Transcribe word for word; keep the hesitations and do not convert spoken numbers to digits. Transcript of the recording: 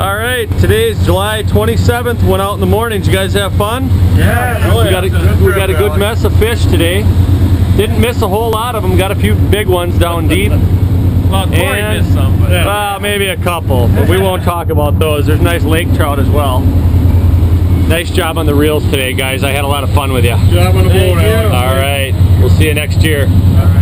All right, today's July twenty-seventh. Went out in the morning. Did you guys have fun? Yeah. We got a, we got a good mess of fish today. Didn't miss a whole lot of them. Got a few big ones down deep. Well, Corey And, missed some, but yeah. Well, maybe a couple, but we won't talk about those. There's nice lake trout as well. Nice job on the reels today, guys. I had a lot of fun with you. Job on the boat, All right, we'll see you next year. All right.